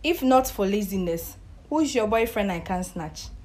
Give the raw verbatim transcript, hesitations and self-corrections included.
If not for laziness, who's your boyfriend I can't snatch?